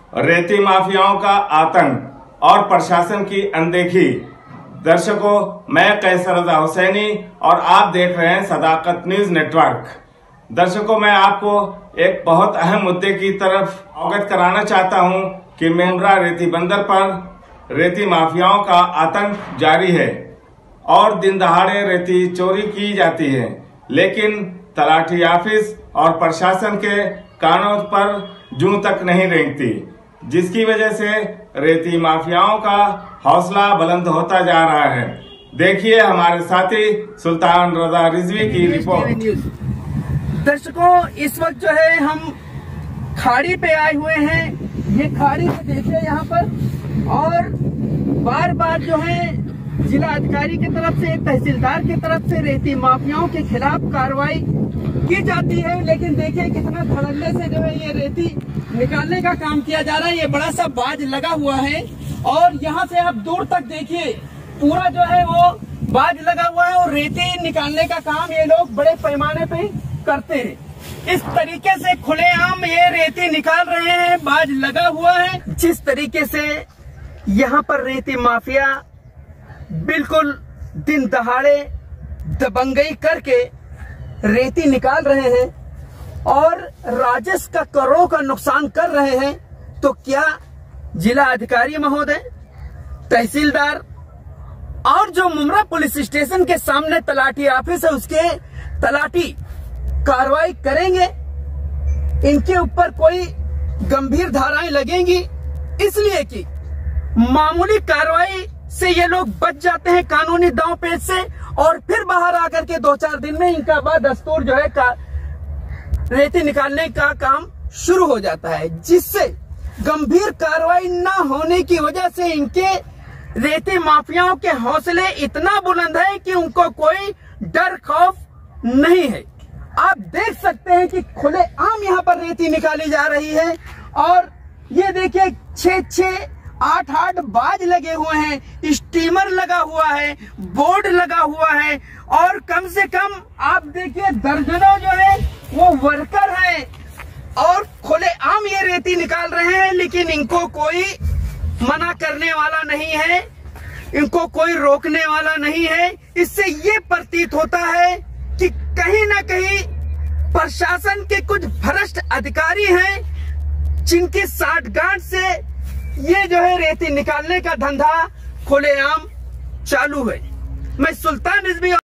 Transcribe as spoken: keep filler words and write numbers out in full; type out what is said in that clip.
रेती माफियाओं का आतंक और प्रशासन की अनदेखी। दर्शकों, मैं कैसर रजा हुसैनी और आप देख रहे हैं सदाकत न्यूज नेटवर्क। दर्शकों, मैं आपको एक बहुत अहम मुद्दे की तरफ अवगत कराना चाहता हूं कि मेमरा रेती बंदर पर रेती माफियाओं का आतंक जारी है और दिन दहाड़े रेती चोरी की जाती है, लेकिन तलाठी ऑफिस और प्रशासन के कानों पर जूं तक नहीं रेंगती, जिसकी वजह से रेती माफियाओं का हौसला बुलंद होता जा रहा है। देखिए हमारे साथी सुल्तान रजा रिजवी की रिपोर्ट। दर्शकों, इस वक्त जो है हम खाड़ी पे आए हुए हैं। ये खाड़ी को देखिए यहाँ पर, और बार बार जो है जिला अधिकारी की तरफ से, तहसीलदार की तरफ से रेती माफियाओं के खिलाफ कार्रवाई की जाती है, लेकिन देखिए कितना धड़ल्ले से जो है ये रेती निकालने का काम किया जा रहा है। ये बड़ा सा बाज लगा हुआ है और यहाँ से आप दूर तक देखिए पूरा जो है वो बाज लगा हुआ है और रेती निकालने का काम ये लोग बड़े पैमाने पे करते हैं। इस तरीके से खुलेआम ये रेती निकाल रहे हैं, बाज लगा हुआ है। जिस तरीके से यहाँ पर रेती माफिया बिल्कुल दिन दहाड़े दबंगई करके रेती निकाल रहे हैं और राजस्व का करोड़ों का नुकसान कर रहे हैं, तो क्या जिला अधिकारी महोदय, तहसीलदार और जो मुमरा पुलिस स्टेशन के सामने तलाठी ऑफिस है उसके तलाठी कार्रवाई करेंगे? इनके ऊपर कोई गंभीर धाराएं लगेंगी, इसलिए कि मामूली कार्रवाई से ये लोग बच जाते हैं कानूनी दांव पेच से, और फिर बाहर आकर के दो चार दिन में इनका बदस्तूर जो है का रेती निकालने का काम शुरू हो जाता है, जिससे गंभीर कार्रवाई न होने की वजह से इनके रेती माफियाओं के हौसले इतना बुलंद है कि उनको कोई डर खौफ नहीं है। आप देख सकते हैं कि खुले आम यहाँ पर रेती निकाली जा रही है और ये देखिए छह छह आठ आठ बाज लगे हुए हैं, स्टीमर लगा हुआ है, बोर्ड लगा हुआ है और कम से कम आप देखिए दर्जनों जो है वो वर्कर हैं और खुले आम ये रेती निकाल रहे हैं, लेकिन इनको कोई मना करने वाला नहीं है, इनको कोई रोकने वाला नहीं है। इससे ये प्रतीत होता है कि कहीं ना कहीं प्रशासन के कुछ भ्रष्ट अधिकारी हैं जिनकी साठगांठ से ये जो है रेती निकालने का धंधा खुलेआम चालू है। मैं सुल्तान रिजवी